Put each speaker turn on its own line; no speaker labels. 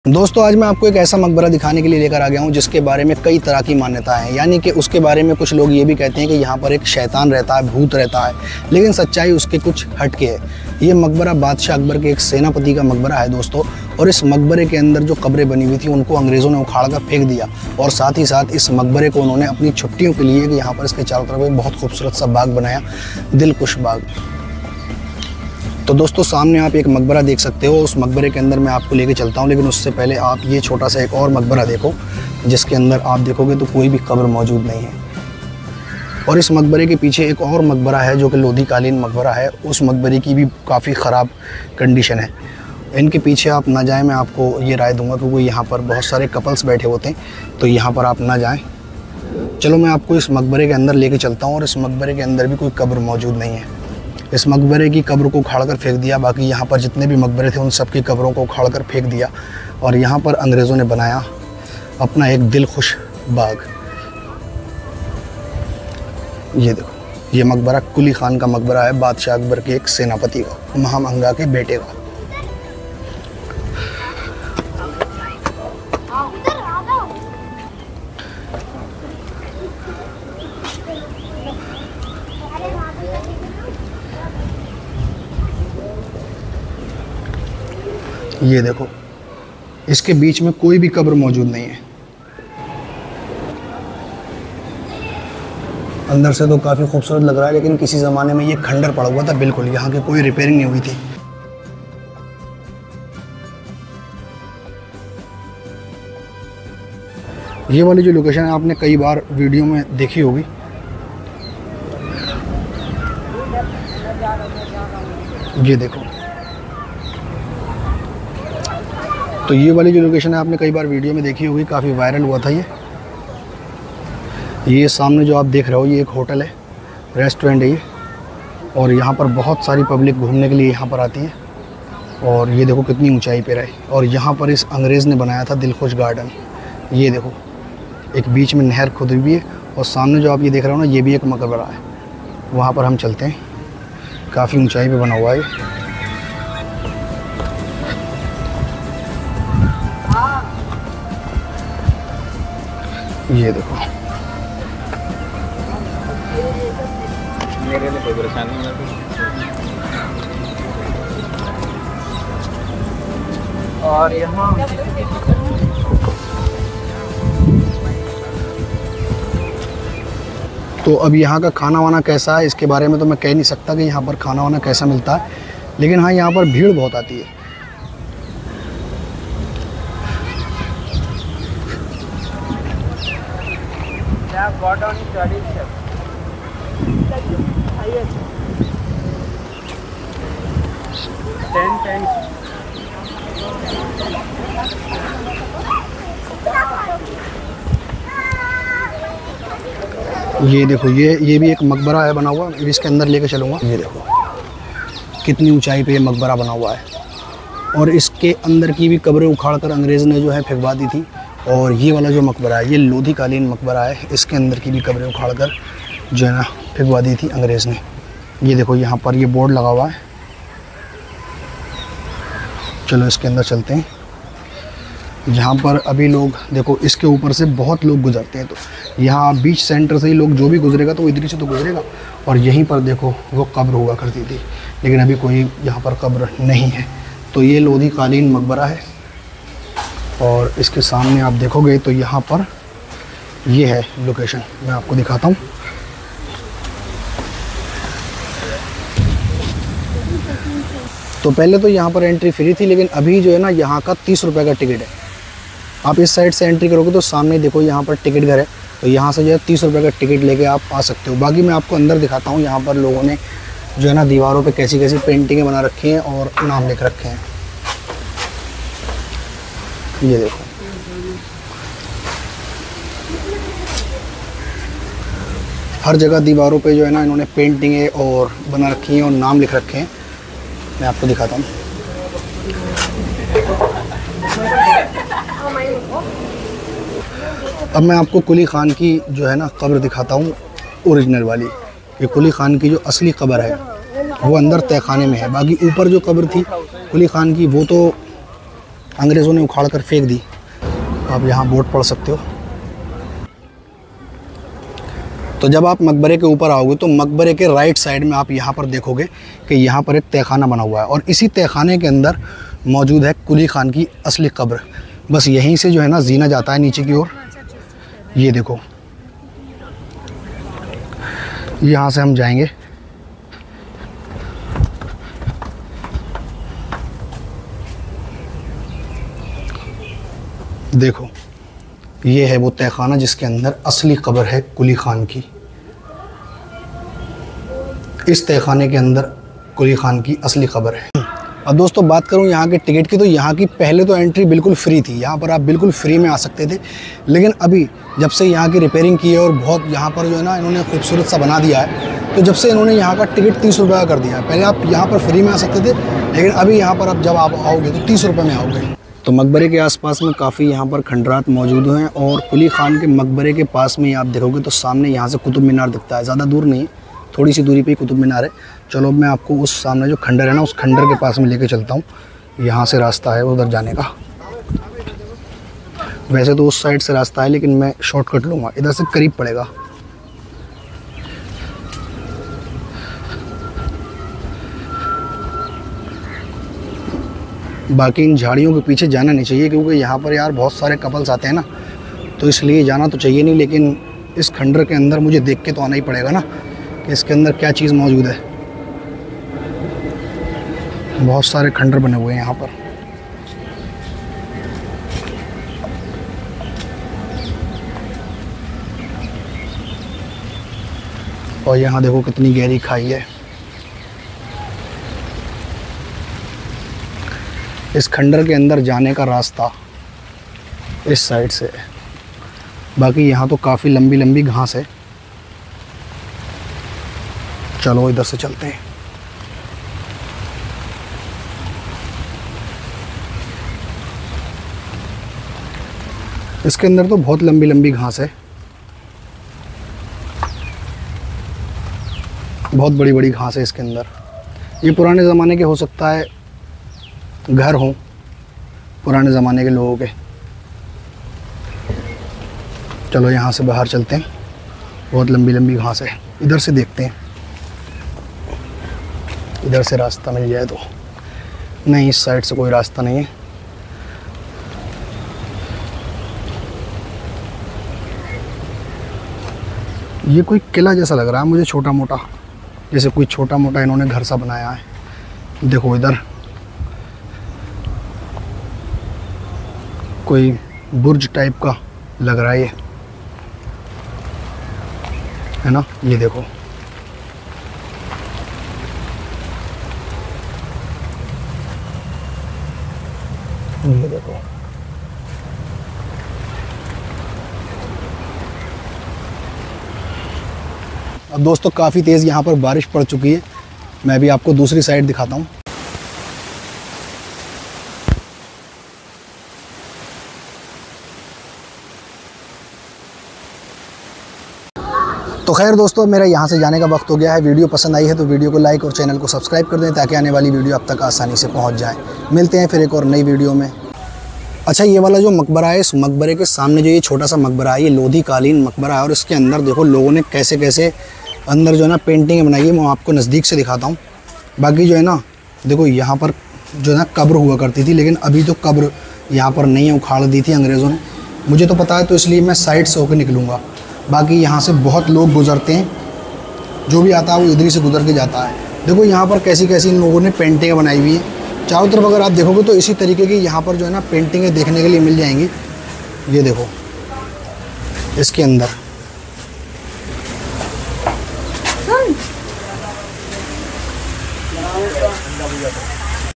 दोस्तों आज मैं आपको एक ऐसा मकबरा दिखाने के लिए लेकर आ गया हूँ जिसके बारे में कई तरह की मान्यताएं हैं। यानी कि उसके बारे में कुछ लोग ये भी कहते हैं कि यहाँ पर एक शैतान रहता है, भूत रहता है, लेकिन सच्चाई उसके कुछ हटके है। ये मकबरा बादशाह अकबर के एक सेनापति का मकबरा है दोस्तों। और इस मकबरे के अंदर जो कब्रें बनी हुई थी उनको अंग्रेज़ों ने उखाड़ कर फेंक दिया और साथ ही साथ इस मकबरे को उन्होंने अपनी छुट्टियों के लिए यहाँ पर इसके चारों तरफ एक बहुत खूबसूरत सा बाग बनाया, दिलकुश बाग। तो दोस्तों सामने आप एक मकबरा देख सकते हो, उस मकबरे के अंदर मैं आपको लेके चलता हूँ, लेकिन उससे पहले आप ये छोटा सा एक और मकबरा देखो जिसके अंदर आप देखोगे तो कोई भी कब्र मौजूद नहीं है। और इस मकबरे के पीछे एक और मकबरा है जो कि लोधी कालीन मकबरा है। उस मकबरे की भी काफ़ी ख़राब कंडीशन है। इनके पीछे आप ना जाएं, मैं आपको ये राय दूंगा क्योंकि यहाँ पर बहुत सारे कपल्स बैठे होते हैं, तो यहाँ पर आप ना जाएं। चलो मैं आपको इस मकबरे के अंदर लेके चलता हूँ। और इस मकबरे के अंदर भी कोई कब्र मौजूद नहीं है। इस मकबरे की कब्र को उखाड़ कर फेंक दिया, बाकी यहाँ पर जितने भी मकबरे थे उन सब की कब्रों को उखाड़ कर फेंक दिया और यहाँ पर अंग्रेज़ों ने बनाया अपना एक दिलखुश बाग। ये देखो, ये मकबरा कुली खान का मकबरा है, बादशाह अकबर के एक सेनापति का, महामंगा के बेटे का। ये देखो, इसके बीच में कोई भी कब्र मौजूद नहीं है। अंदर से तो काफ़ी खूबसूरत लग रहा है, लेकिन किसी ज़माने में ये खंडर पड़ा हुआ था बिल्कुल, यहाँ की कोई रिपेयरिंग नहीं हुई थी। ये वाली जो लोकेशन है आपने कई बार वीडियो में देखी होगी। ये देखो, तो ये वाली जो लोकेशन है आपने कई बार वीडियो में देखी होगी, काफ़ी वायरल हुआ था ये सामने जो आप देख रहे हो ये एक होटल है, रेस्टोरेंट है ये। और यहाँ पर बहुत सारी पब्लिक घूमने के लिए यहाँ पर आती है। और ये देखो कितनी ऊंचाई पे रहे। और यहाँ पर इस अंग्रेज़ ने बनाया था दिलखुश गार्डन। ये देखो, एक बीच में नहर खुदी हुई है और सामने जो आप ये देख रहे हो ना, ये भी एक मकबरा है। वहाँ पर हम चलते हैं, काफ़ी ऊँचाई पर बना हुआ है। ये देखो,
मेरे लिए कोई परेशानी नहीं और यहाँ
तो अब यहाँ का खाना वाना कैसा है इसके बारे में तो मैं कह नहीं सकता कि यहाँ पर खाना वाना कैसा मिलता है, लेकिन हाँ यहाँ पर भीड़ बहुत आती है। ये देखो, ये भी एक मकबरा है बना हुआ, इसके अंदर लेके चलूँगा। ये देखो कितनी ऊंचाई पे ये मकबरा बना हुआ है। और इसके अंदर की भी कब्रें उखाड़ कर अंग्रेज़ ने जो है फेंकवा दी थी। और ये वाला जो मकबरा है ये लोधी कालीन मकबरा है, इसके अंदर की भी कब्रें उखाड़ कर जो है ना फेंकवा दी थी अंग्रेज़ ने। ये देखो यहाँ पर ये बोर्ड लगा हुआ है। चलो इसके अंदर चलते हैं। यहाँ पर अभी लोग देखो, इसके ऊपर से बहुत लोग गुजरते हैं। तो यहाँ बीच सेंटर से ही लोग जो भी गुजरेगा तो इधर से तो गुजरेगा। और यहीं पर देखो वो कब्र हुआ करती थी, लेकिन अभी कोई यहाँ पर कब्र नहीं है। तो ये लोधी कालीन मकबरा है। और इसके सामने आप देखोगे तो यहाँ पर ये है लोकेशन, मैं आपको दिखाता हूँ। तो पहले तो यहाँ पर एंट्री फ्री थी, लेकिन अभी जो है ना यहाँ का 30 रुपये का टिकट है। आप इस साइड से एंट्री करोगे तो सामने देखो यहाँ पर टिकट घर है, तो यहाँ से जो है 30 रुपये का टिकट लेके आप आ सकते हो। बाकी मैं आपको अंदर दिखाता हूँ। यहाँ पर लोगों ने जो है ना दीवारों पे कैसी कैसी पेंटिंगें बना रखी हैं और नाम लिख रखे हैं। ये देखो, हर जगह दीवारों पे जो है ना इन्होंने पेंटिंगें और बना रखी हैं और नाम लिख रखे हैं। मैं आपको दिखाता हूँ। अब मैं आपको कुली खान की जो है ना कब्र दिखाता हूँ, ओरिजिनल वाली। ये कुली खान की जो असली कब्र है वो अंदर तहखाने में है। बाकी ऊपर जो कब्र थी कुली खान की वो तो अंग्रेज़ों ने उखाड़ कर फेंक दी। आप यहाँ बोर्ड पढ़ सकते हो। तो जब आप मकबरे के ऊपर आओगे तो मकबरे के राइट साइड में आप यहाँ पर देखोगे कि यहाँ पर एक तहखाना बना हुआ है और इसी तहखाने के अंदर मौजूद है कुली खान की असली कब्र। बस यहीं से जो है ना जीना जाता है नीचे की ओर। ये देखो, यहाँ से हम जाएंगे। देखो, ये है वो तहखाना जिसके अंदर असली कब्र है कुली खान की। इस तहखाने के अंदर कुली खान की असली कब्र है। अब दोस्तों बात करूं यहाँ के टिकट की, तो यहाँ की पहले तो एंट्री बिल्कुल फ्री थी। यहाँ पर आप बिल्कुल फ्री में आ सकते थे, लेकिन अभी जब से यहाँ की रिपेयरिंग की है और बहुत यहाँ पर जो है ना इन्होंने खूबसूरत सा बना दिया है, तो जब से इन्होंने यहाँ का टिकट 30 रुपये का कर दिया है। पहले आप यहाँ पर फ्री में आ सकते थे, लेकिन अभी यहाँ पर अब जब आप आओगे तो 30 रुपये में आओगे। तो मकबरे के आसपास में काफ़ी यहाँ पर खंडरात मौजूद हैं और कुली खान के मकबरे के पास में आप देखोगे तो सामने यहाँ से कुतुब मीनार दिखता है। ज़्यादा दूर नहीं, थोड़ी सी दूरी पे ही कुतुब मीनार है। चलो मैं आपको उस सामने जो खंडर है ना, उस खंडर के पास में लेके चलता हूँ। यहाँ से रास्ता है उधर जाने का। वैसे तो उस साइड से रास्ता है, लेकिन मैं शॉर्टकट लूँगा, इधर से करीब पड़ेगा। बाकी इन झाड़ियों के पीछे जाना नहीं चाहिए, क्योंकि यहाँ पर यार बहुत सारे कपल्स आते हैं ना, तो इसलिए जाना तो चाहिए नहीं। लेकिन इस खंडर के अंदर मुझे देख के तो आना ही पड़ेगा ना कि इसके अंदर क्या चीज़ मौजूद है। बहुत सारे खंडर बने हुए हैं यहाँ पर। और यहाँ देखो कितनी गहरी खाई है। इस खंडर के अंदर जाने का रास्ता इस साइड से है। बाकी यहाँ तो काफ़ी लंबी लंबी घास है। चलो इधर से चलते हैं। इसके अंदर तो बहुत लंबी लंबी घास है, बहुत बड़ी बड़ी घास है इसके अंदर। ये पुराने ज़माने के हो सकता है घर हों, पुराने ज़माने के लोगों के। चलो यहाँ से बाहर चलते हैं। बहुत लंबी लंबी घास है। इधर से देखते हैं, इधर से रास्ता मिल जाए तो। नहीं, इस साइड से कोई रास्ता नहीं है। ये कोई किला जैसा लग रहा है मुझे, छोटा मोटा, जैसे कोई छोटा मोटा इन्होंने घर सा बनाया है। देखो इधर कोई बुर्ज टाइप का लग रहा है, ये है ना। ये देखो, ये देखो। अब दोस्तों काफ़ी तेज़ यहाँ पर बारिश पड़ चुकी है। मैं भी आपको दूसरी साइड दिखाता हूँ। तो खैर दोस्तों, मेरा यहाँ से जाने का वक्त हो गया है। वीडियो पसंद आई है तो वीडियो को लाइक और चैनल को सब्सक्राइब कर दें, ताकि आने वाली वीडियो आप तक आसानी से पहुँच जाए। मिलते हैं फिर एक और नई वीडियो में। अच्छा, ये वाला जो मकबरा है, इस मकबरे के सामने जो ये छोटा सा मकबरा है, ये लोधी कालीन मकबरा है। और इसके अंदर देखो लोगों ने कैसे कैसे अंदर जो है ना पेंटिंग बनाई है। मैं आपको नज़दीक से दिखाता हूँ। बाकी जो है ना देखो, यहाँ पर जो है ना कब्र हुआ करती थी, लेकिन अभी तो कब्र यहाँ पर नहीं है, उखाड़ दी थी अंग्रेज़ों ने। मुझे तो पता है, तो इसलिए मैं साइड से होकर निकलूँगा। बाकी यहाँ से बहुत लोग गुजरते हैं, जो भी आता है वो इधर ही से गुजर के जाता है। देखो यहाँ पर कैसी कैसी इन लोगों ने पेंटिंगें बनाई हुई हैं। चारों तरफ अगर आप देखोगे तो इसी तरीके की यहाँ पर जो है ना पेंटिंगें देखने के लिए मिल जाएंगी। ये देखो इसके अंदर